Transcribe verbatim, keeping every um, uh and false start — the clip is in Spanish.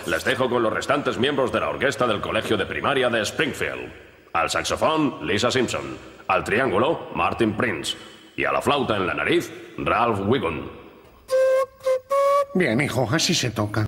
les dejo con los restantes miembros de la orquesta del colegio de primaria de Springfield. Al saxofón, Lisa Simpson. Al triángulo, Martin Prince. Y a la flauta en la nariz, Ralph Wiggum. Bien, hijo, así se toca.